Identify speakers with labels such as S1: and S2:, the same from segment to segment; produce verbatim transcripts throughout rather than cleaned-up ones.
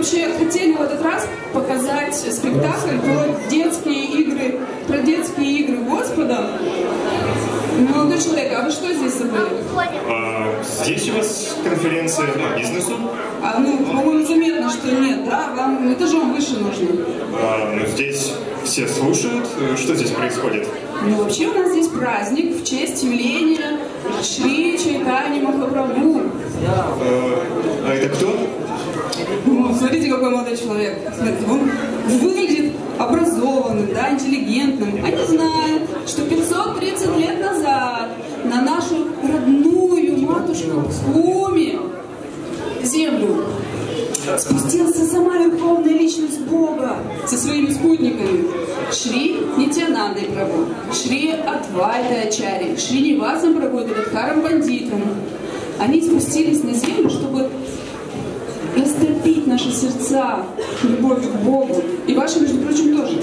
S1: вообще хотели в этот раз показать спектакль про детские игры, про детские игры Господа. Молодой человек, а вы что здесь забыли?
S2: А, здесь у вас конференция по бизнесу?
S1: А, ну, по-моему, заметно, что нет, да? Вам этажом выше нужно.
S2: А, ну, здесь все слушают. Что здесь происходит?
S1: Ну, вообще у нас здесь праздник в честь явления Шри Чайтаньи Махапрабху.
S2: А, а это кто?
S1: Ну, смотрите, какой молодой человек. Смотрите, он выглядит образованным, да, интеллигентным. Они знают, что пятьсот тридцать лет назад на нашу родную матушку Бхуми, землю, спустился сама верховная личность Бога со своими спутниками. Шри Нитьянандой Прабху, Шри Адвайта Ачарьей, Шри Нивасом Прабху и Гададхаром Пандитом. Они спустились на землю, чтобы растопить наши сердца, любовь к Богу, и ваши, между прочим, тоже.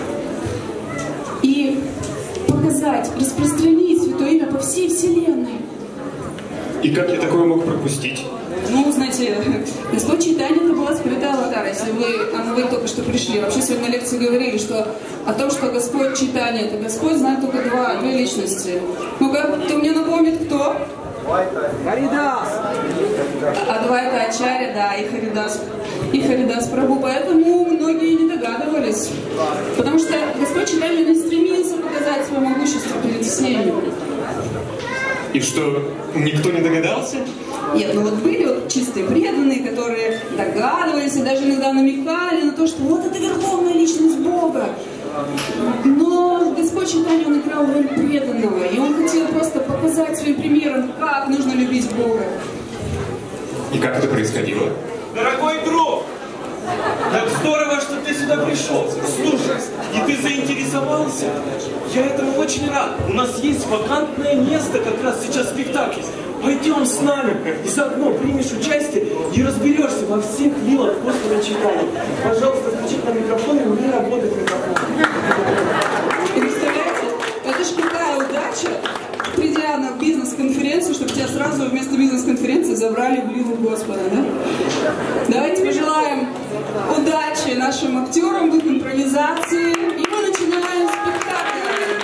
S1: И показать, распространить Святое Имя по всей Вселенной.
S2: И как я такое мог пропустить?
S1: Ну, знаете, Господь Чайтанья — это была скрытая аватара. Если вы, а вы только что пришли, вообще сегодня на лекции говорили, что о том, что Господь Чайтанья — это Господь, знает только два, две личности. Ну-ка, кто мне напомнит, кто?
S3: Харидас!
S1: Адвайта Ачарья, да, и Харидас, и Харидас Прабху. Поэтому многие не догадывались. Потому что Господь Чайтанья не стремился показать свое могущество перед всеми.
S2: И что, никто не догадался?
S1: Нет, ну вот были вот чистые преданные, которые догадывались и даже иногда намекали на то, что вот это верховная личность Бога. Но Господь Чайтанья, он играл роль преданного, и он хотел просто показать своим примером, как нужно любить Бога.
S2: И как это происходило?
S4: Дорогой друг, как здорово, что ты сюда пришел. Слушай, и ты заинтересовался? Я этому очень рад. У нас есть вакантное место как раз сейчас в спектакле. Пойдем с нами и заодно примешь участие и разберешься во всех вилах Господа Чайтаньи. Пожалуйста, включи на микрофон, и не работает микрофон.
S1: И представляете, это ж какая удача, придя на бизнес-конференцию, чтобы тебя сразу вместо бизнес-конференции забрали в лилу Господа, да? Давайте пожелаем удачи нашим актерам в их импровизации. И мы начинаем спектакль.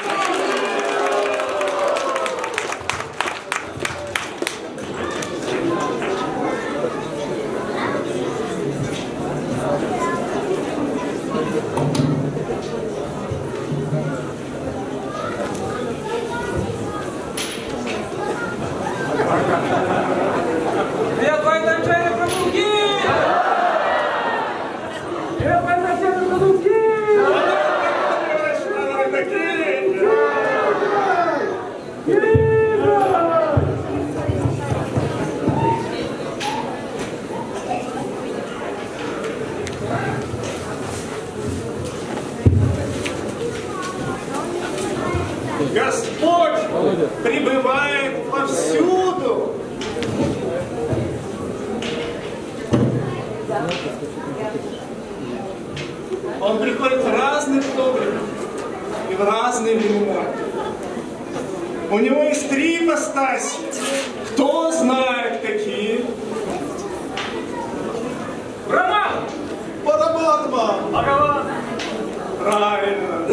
S5: Господь пребывает повсюду. Он приходит в разных обликах и в разные времена. У него есть три ипостаси. Кто знает, какие?
S4: Брахман!
S5: Параматма!
S4: Бхагаван!
S5: Правильно.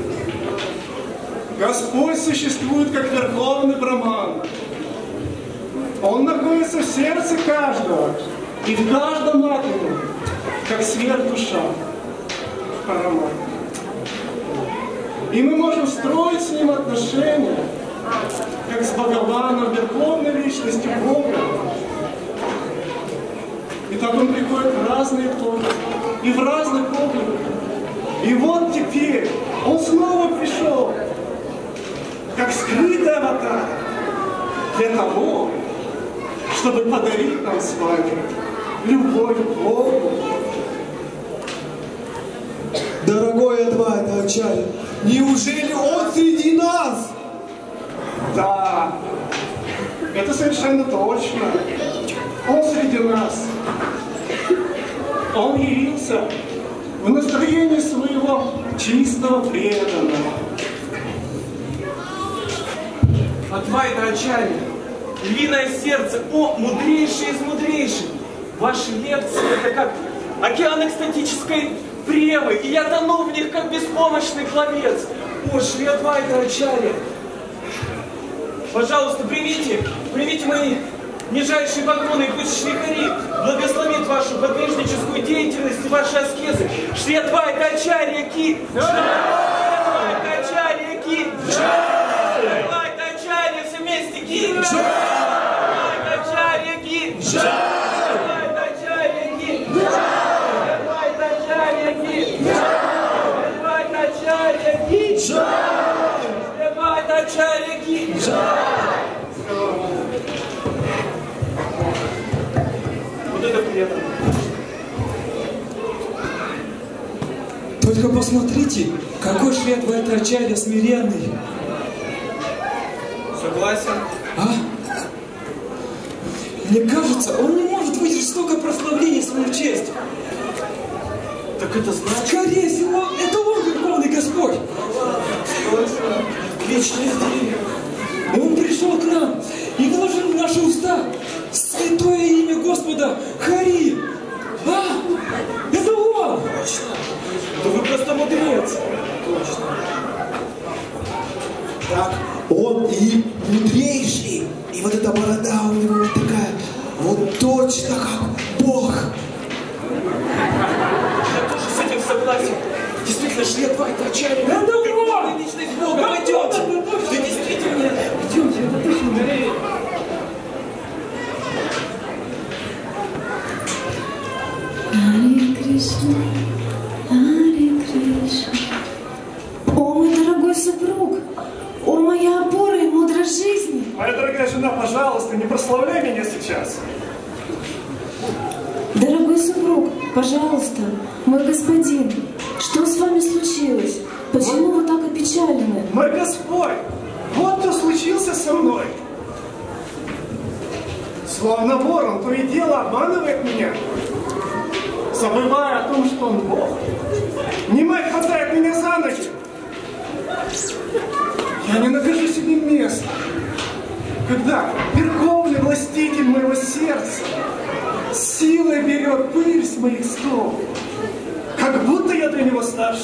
S5: Господь существует как Верховный Браман. Он находится в сердце каждого и в каждом атоме, как сверхдуша. Параматма. И мы можем строить с ним отношения, как с Бхагаваном, Верховной Личностью Бога. И так он приходит в разные эпохи и в разных обликах. И вот теперь он снова пришел, как скрытый аватар, для того, чтобы подарить нам с вами любовь к Богу.
S3: Дорогой Адвайта Ачарья, неужели он среди нас?
S5: Да, это совершенно точно. Он среди нас. Он явился в настроении своего чистого преданного.
S4: Адвайта Ачарья, львиное сердце, о, мудрейший из мудрейших. Ваши лекции — это как океан экстатической превы, и я тону в них, как беспомощный пловец. О, Шри Адвайта Ачарья, пожалуйста, примите, примите мои нижайшие поклоны, и пусть Шри Хари благословит вашу подвижническую деятельность и ваши аскезы. Шри Адвайта Ачарья Ки! Шри Адвайта Ачарья Ки! Шри Адвайта Ачарья все вместе Ки! Шри Адвайта Ачарья Ки! Шри Адвайта Ачарья Ки! Шри Адвайта Ачарья Ки! Шри Адвайта Ачарья Ки! Шри Адвайта Ачарья Ки! Вот это приятно.
S3: Только посмотрите, какой Шри Адвайта Ачарья смиренный.
S4: Согласен.
S3: А? Мне кажется, он не может выдержать столько прославления свою честь.
S4: Так это значит...
S3: Скорее всего, это он, Верховный Господь.
S4: Вечное дерево.
S3: Он пришел к нам и вложил в наши уста святое имя Господа Хари. А? Это он!
S4: Да вы просто мудрец.
S3: Так, он и мудрейший. И вот эта борода у него вот такая, вот точно как Бог.
S4: Я тоже с этим согласен. Действительно, Шри Адвайта Ачарья.
S3: Это он!
S4: Личность Бога. Пойдемте. Да действительно.
S3: Идемте, это точно.
S6: Харе Кришна, Харе Кришна. О, мой дорогой супруг! О, моя опора и мудрость жизни!
S5: Моя дорогая жена, пожалуйста, не прославляй меня сейчас.
S6: Дорогой супруг, пожалуйста, мой господин, что с вами случилось? Почему вы так опечалены?
S5: Мой Господь, вот что случился со мной. Словно ворон, то и дело обманывает меня, забывая о том, что он Бог. Немай хватает меня за ноги. Я не нахожу себе места, когда верховный властитель моего сердца силой берет пыль с моих стол, как будто я для него старше.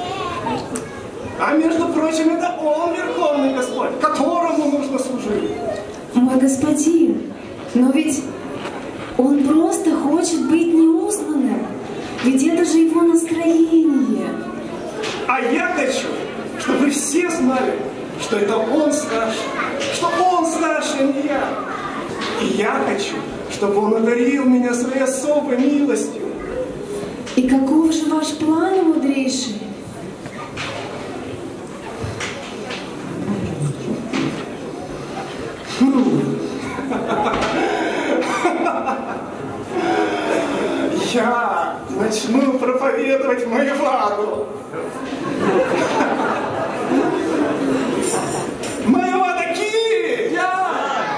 S5: А между прочим, это он, Верховный Господь, которому нужно служить.
S6: Мой господин, но ведь он просто хочет быть неузнанным. Ведь это же его настроение.
S5: А я хочу, чтобы все знали, что это он старше, что он старше, а не я. И я хочу, чтобы он одарил меня своей особой милостью.
S6: И каков же ваш план, мудрейший?
S5: Я начну проповедовать Майяваду. Майявада Ки! Я!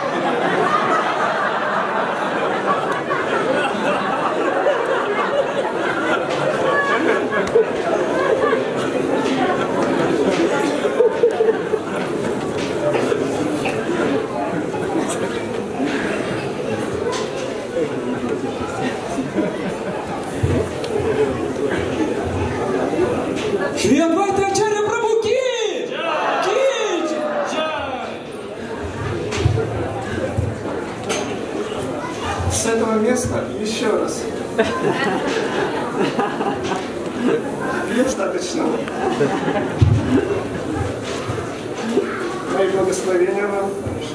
S3: Шри Адвайта Ачарья Прабху Ки! Ки!
S5: С этого места еще раз. Достаточно. Мои благословения вам.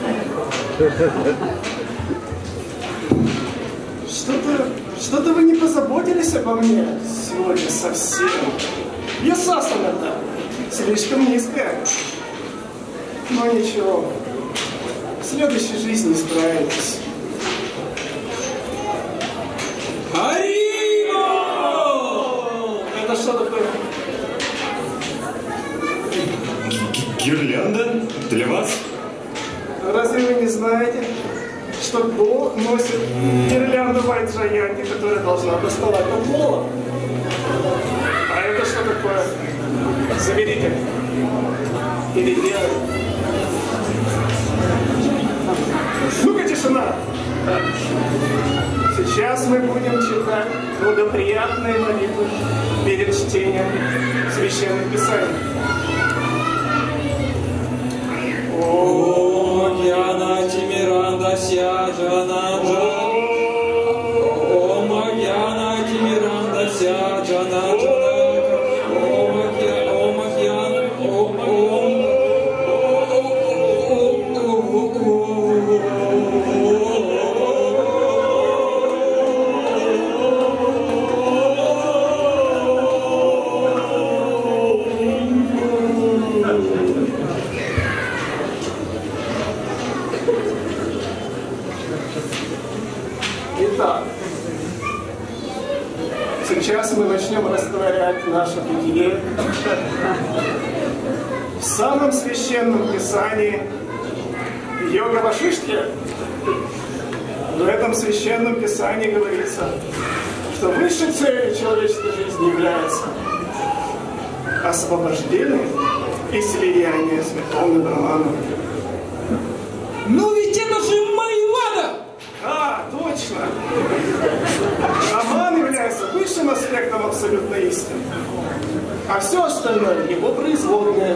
S5: Что-то, что-то вы не позаботились обо мне сегодня совсем. Я сасана-то слишком низкая. Но ничего. В следующей жизни справитесь.
S3: Харибо!
S5: Это что такое?
S2: Гирлянда для вас?
S5: Разве вы не знаете, что Бог носит гирлянду Вайджаянти, которая должна доставать до пола? А это что такое? Заберите. Переделай. Ну-ка, тишина. Сейчас Сейчас мы будем читать благоприятные молитвы перед чтением Священных Писаний.
S3: О, Магьяна Тимиранда Сяджана Джана. О, Магьяна Тимиранда Сяджана Джана. О, Магьяна, о, Магьяна, о, о.
S5: Итак, сейчас мы начнем растворять наше бытие в самом священном Писании Йога Вашиштхи. В этом священном Писании говорится, что высшей целью человеческой жизни является освобождение и слияние с Верховным Браманом.
S3: Ну ведь это же Майвада!
S5: А, точно! Браман является высшим аспектом абсолютной истины, а все остальное его производное.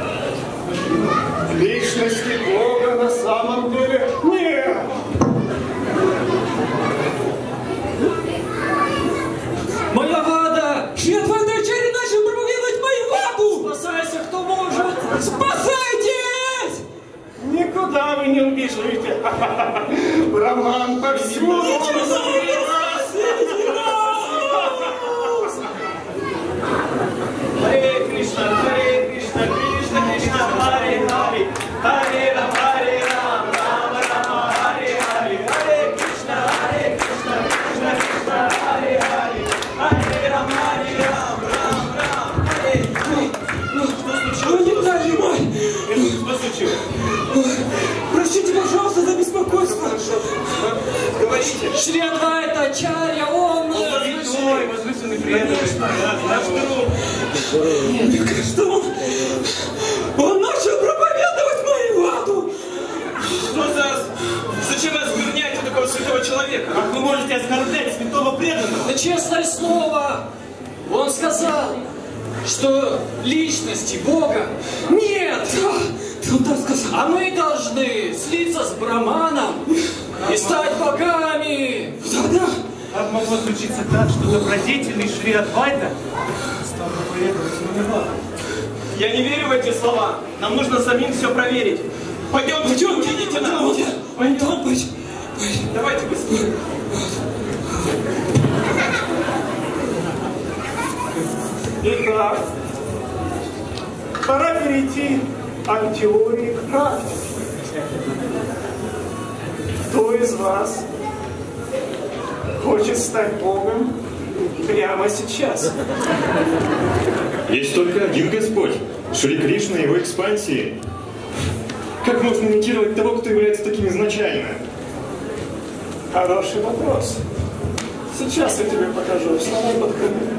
S5: Личности Бога на самом деле нет.
S3: Майявада! Шри Адвайта Ачарья начал проповедовать Майяваду! Спасайся, кто может! Спасайтесь!
S5: Никуда вы не убежите. Браман повсюду.
S4: Харе Кришна, Харе Кришна, Кришна Кришна, Харе Харе, Харе Рам, Харе Рам, Рам Рам, Харе Харе, Харе Кришна, Харе Кришна, Кришна Кришна, Харе Харе, Харе Рам, Харе Рам, Рам Рам, Харе Харе. Что
S3: Ой,
S4: случилось?
S3: не нажимай!
S4: Что случилось?
S3: Простите, пожалуйста, за беспокойство!
S4: Говорите.
S3: Шри Адвайта Ачарья, он...
S4: Святой, возвышенный преданный, наш друг.
S3: Мне кажется, он... Он начал проповедовать Майяваду!
S4: Что за... Зачем вы оскверняете такого святого человека? Как вы можете оскорблять святого преданного?
S3: Да честное слово, он сказал, что личности Бога нет! Он так сказал. А мы должны слиться с Браманом и стать богами! Да-да!
S7: Как могло случиться так, что добродетельный Шри Адвайта стал проповедовать Майяваду?
S4: Я не верю в эти слова. Нам нужно самим все проверить. Пойдем, пойдем, идите нам.
S3: Пойдем, пойдем.
S4: Давайте быстрее.
S5: Итак, пора перейти от теории к практике. Кто из вас хочет стать Богом прямо сейчас?
S2: Есть только один Господь, Шри Кришна и его экспансии. Как можно имитировать того, кто является таким изначально?
S5: Хороший вопрос. Сейчас я тебе покажу. Вставай под камеру.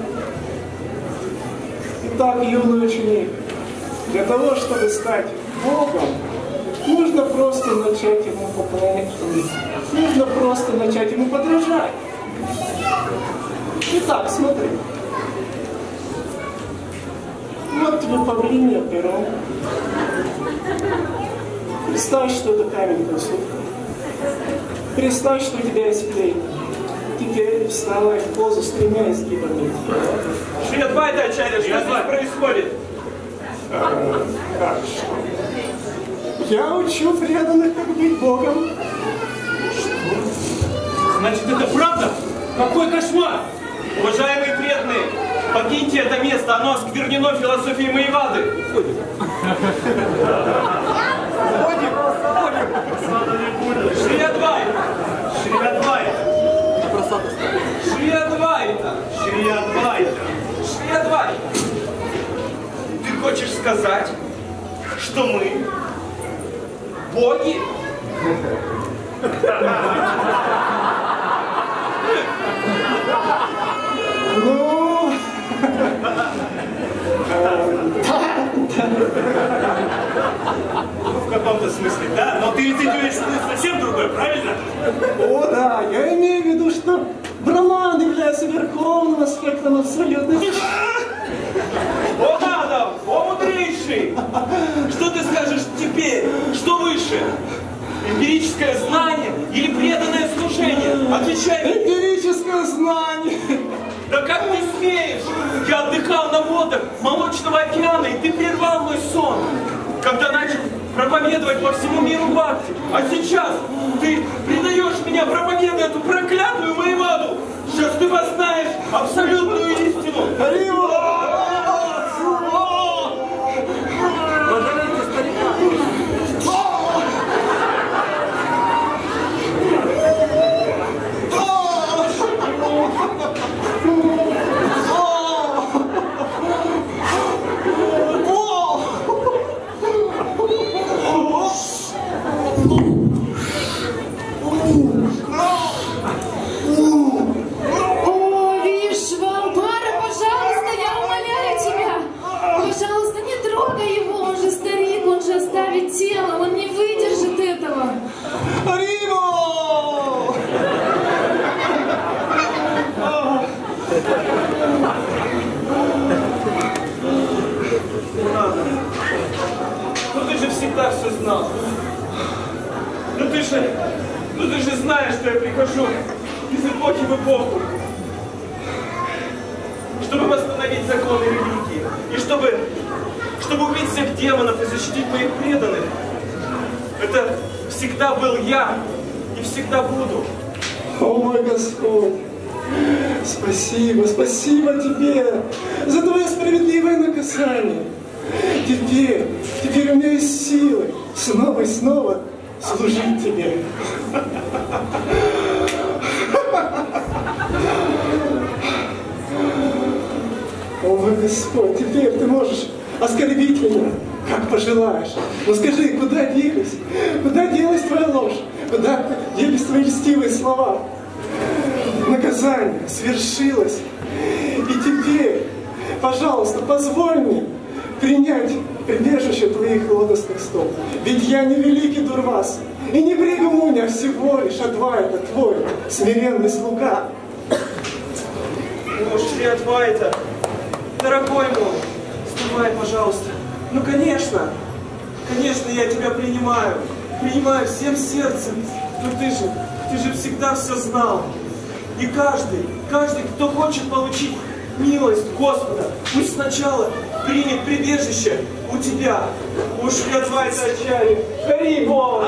S5: Итак, юный ученик, для того, чтобы стать Богом, нужно просто начать ему поклоняться. Нужно просто начать ему подражать. Итак, смотри. Вот тебе павлинье перо. Представь, что это камень посуд. Представь, что у тебя есть клей. Теперь вставай в позу с тремя изгибами.
S4: Шри Адвайта Ачарья, что здесь происходит?
S5: А, как что? Я учу преданных, как быть Богом.
S4: Значит, это правда? Какой кошмар! Уважаемые преданные, покиньте это место, оно осквернено философией Майявады.
S5: Уходим, уходим.
S4: Шри Адвайта!
S7: Шри Адвайта!
S4: Шри Адвайта!
S7: Шри Адвайта!
S4: Шри Адвайта! Ты хочешь сказать, что мы боги?
S5: Ну,
S7: В каком-то смысле, да? Но ты ведь идешь совсем другой, правильно?
S5: о да, я имею в виду, что спектром абсолютности.
S4: О, Адам, о, мудрейший! Что ты скажешь теперь? Что выше? Эмпирическое знание или преданное служение? Отвечай.
S5: Эмпирическое знание.
S4: Да как ты смеешь? Я отдыхал на водах Молочного океана, и ты прервал мой сон, когда начал проповедовать по всему миру бхакти. А сейчас ты предаешь меня, проповедуя эту проклятую воеводу. Сейчас ты познаешь абсолютную истину.
S3: Позовите старика.
S6: Тело, он не выдержит этого.
S5: Риво!
S4: Ну ты же всегда все знал. Ну ты же, ну ты же знаешь, что я прихожу из эпохи в эпоху, чтобы восстановить законы религии и чтобы, чтобы убить всех демонов и защитить моих преданных. Это всегда был я и всегда буду.
S5: О мой Господь, спасибо, спасибо тебе за твое справедливое наказание. Теперь, теперь у меня есть силы снова и снова служить тебе. О мой Господь, теперь ты можешь оскорбить меня, как пожелаешь. Но скажи, куда делись? Куда делась твоя ложь? Куда делись твои льстивые слова? Наказание свершилось. И теперь, пожалуйста, позволь мне принять прибежище твоих лотосных стоп. Ведь я не великий Дурвас, и не Бригумуни, а всего лишь Адвайта, твой смиренный слуга.
S4: Ну, Шри Адвайта, дорогой мой, вставай, пожалуйста. Ну, конечно, конечно, я тебя принимаю, принимаю всем сердцем. Но ты же, ты же всегда все знал. И каждый, каждый, кто хочет получить милость Господа, пусть сначала примет прибежище у тебя. Уж Шри Адвайта Ачарья. Харибол!